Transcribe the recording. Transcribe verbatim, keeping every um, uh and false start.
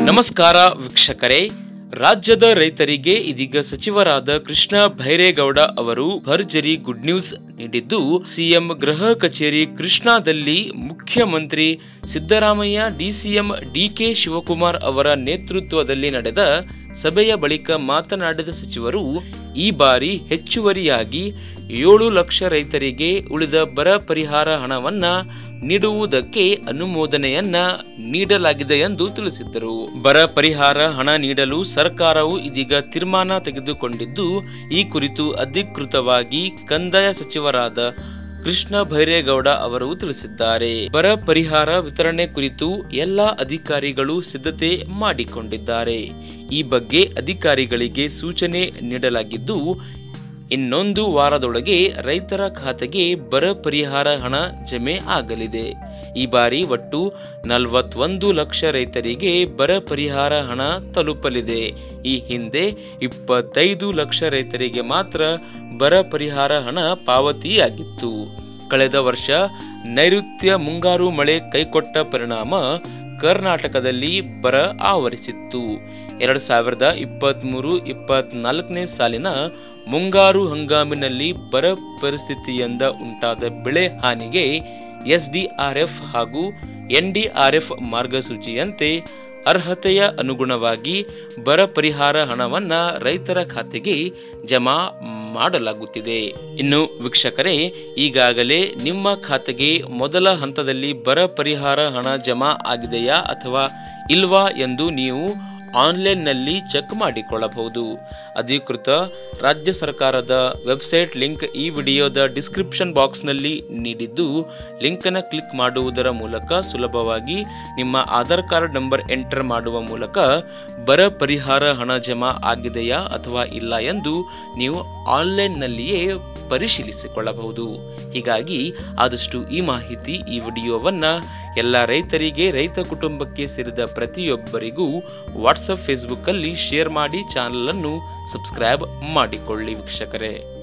ನಮಸ್ಕಾರ ವೀಕ್ಷಕರೇ, ರಾಜ್ಯದ ರೈತರಿಗೆ ಇದೀಗ ಸಚಿವರಾದ ಕೃಷ್ಣ ಭೈರೇಗೌಡ ಅವರು ಭರ್ಜರಿ ಗುಡ್ ನ್ಯೂಸ್ ನೀಡಿದ್ದು, ಸಿಎಂ ಗೃಹ ಕಚೇರಿ ಕೃಷ್ಣಾದಲ್ಲಿ ಮುಖ್ಯಮಂತ್ರಿ ಸಿದ್ದರಾಮಯ್ಯ, ಡಿಸಿಎಂ ಡಿಕೆ ಶಿವಕುಮಾರ್ ಅವರ ನೇತೃತ್ವದಲ್ಲಿ ನಡೆದ ಸಭೆಯ ಬಳಿಕ ಮಾತನಾಡಿದ ಸಚಿವರು, ಈ ಬಾರಿ ಹೆಚ್ಚುವರಿಯಾಗಿ ಏಳು ಲಕ್ಷ ರೈತರಿಗೆ ಉಳಿದ ಬರ ಪರಿಹಾರ ಹಣವನ್ನ ನೀಡುವುದಕ್ಕೆ ಅನುಮೋದನೆಯನ್ನ ನೀಡಲಾಗಿದೆ ಎಂದು ತಿಳಿಸಿದ್ದರು. ಬರ ಪರಿಹಾರ ಹಣ ನೀಡಲು ಸರ್ಕಾರವು ಇದೀಗ ತೀರ್ಮಾನ ತೆಗೆದುಕೊಂಡಿದ್ದು, ಈ ಕುರಿತು ಅಧಿಕೃತವಾಗಿ ಕಂದಾಯ ಸಚಿವರಾದ ಕೃಷ್ಣ ಭೈರೇಗೌಡ ಅವರು ತಿಳಿಸಿದ್ದಾರೆ. ಬರ ಪರಿಹಾರ ವಿತರಣೆ ಕುರಿತು ಎಲ್ಲಾ ಅಧಿಕಾರಿಗಳು ಸಿದ್ಧತೆ ಮಾಡಿಕೊಂಡಿದ್ದಾರೆ. ಈ ಬಗ್ಗೆ ಅಧಿಕಾರಿಗಳಿಗೆ ಸೂಚನೆ ನೀಡಲಾಗಿದ್ದು, ಇನ್ನೊಂದು ವಾರದೊಳಗೆ ರೈತರ ಖಾತೆಗೆ ಬರ ಪರಿಹಾರ ಹಣ ಜಮೆ ಆಗಲಿದೆ. ಈ ಬಾರಿ ಒಟ್ಟು ನಲವತ್ತೊಂದು ಲಕ್ಷ ರೈತರಿಗೆ ಬರ ಪರಿಹಾರ ಹಣ ತಲುಪಲಿದೆ. ಈ ಹಿಂದೆ ಇಪ್ಪತ್ತೈದು ಲಕ್ಷ ರೈತರಿಗೆ ಮಾತ್ರ ಬರ ಪರಿಹಾರ ಹಣ ಪಾವತಿಯಾಗಿತ್ತು. ಕಳೆದ ವರ್ಷ ನೈಋತ್ಯ ಮುಂಗಾರು ಮಳೆ ಕೈಕೊಟ್ಟ ಪರಿಣಾಮ ಕರ್ನಾಟಕದಲ್ಲಿ ಬರ ಆವರಿಸಿತ್ತು. ಎರಡ್ ಸಾವಿರದ ಇಪ್ಪತ್ತ್ ಮೂರು ಇಪ್ಪತ್ನಾಲ್ಕನೇ ಸಾಲಿನ ಮುಂಗಾರು ಹಂಗಾಮಿನಲ್ಲಿ ಬರ ಪರಿಸ್ಥಿತಿಯಿಂದ ಉಂಟಾದ ಬೆಳೆ ಹಾನಿಗೆ ಎಸ್ಡಿಆರ್ಎಫ್ ಹಾಗೂ ಎನ್ಡಿಆರ್ಎಫ್ ಮಾರ್ಗಸೂಚಿಯಂತೆ ಅರ್ಹತೆಯ ಅನುಗುಣವಾಗಿ ಬರ ಪರಿಹಾರ ಹಣವನ್ನ ರೈತರ ಖಾತೆಗೆ ಜಮಾ ಮಾಡಲಾಗುತ್ತಿದೆ. ಇನ್ನು ವೀಕ್ಷಕರೇ, ಈಗಾಗಲೇ ನಿಮ್ಮ ಖಾತೆಗೆ ಮೊದಲ ಹಂತದಲ್ಲಿ ಬರ ಪರಿಹಾರ ಹಣ ಜಮಾ ಆಗಿದೆಯಾ ಅಥವಾ ಇಲ್ವಾ ಎಂದು ನೀವು ಆನ್ಲೈನ್ನಲ್ಲಿ ಚೆಕ್ ಮಾಡಿಕೊಳ್ಳಬಹುದು. ಅಧಿಕೃತ ರಾಜ್ಯ ಸರ್ಕಾರದ ವೆಬ್ಸೈಟ್ ಲಿಂಕ್ ಈ ವಿಡಿಯೋದ ಡಿಸ್ಕ್ರಿಪ್ಷನ್ ಬಾಕ್ಸ್ನಲ್ಲಿ ನೀಡಿದ್ದು, ಲಿಂಕ್ ಅನ್ನು ಕ್ಲಿಕ್ ಮಾಡುವುದರ ಮೂಲಕ ಸುಲಭವಾಗಿ ನಿಮ್ಮ ಆಧಾರ್ ಕಾರ್ಡ್ ನಂಬರ್ ಎಂಟರ್ ಮಾಡುವ ಮೂಲಕ ಬರ ಪರಿಹಾರ ಹಣ ಜಮಾ ಆಗಿದೆಯಾ ಅಥವಾ ಇಲ್ಲ ಎಂದು ನೀವು ಆನ್ಲೈನ್ನಲ್ಲಿಯೇ ಪರಿಶೀಲಿಸಿಕೊಳ್ಳಬಹುದು. ಹೀಗಾಗಿ ಆದಷ್ಟು ಈ ಮಾಹಿತಿ ಈ ವಿಡಿಯೋವನ್ನ ಎಲ್ಲ ರೈತರಿಗೆ, ರೈತ ಕುಟುಂಬಕ್ಕೆ ಸೇರಿದ ಪ್ರತಿಯೊಬ್ಬರಿಗೂ ವಾಟ್ಸಪ್, ಫೇಸ್ಬುಕ್ ಅಲ್ಲಿ ಶೇರ್ ಮಾಡಿ ಚಾನೆಲ್ ಅನ್ನು ಸಬ್ಸ್ಕ್ರೈಬ್ ಮಾಡಿಕೊಳ್ಳಿ ವೀಕ್ಷಕರೇ.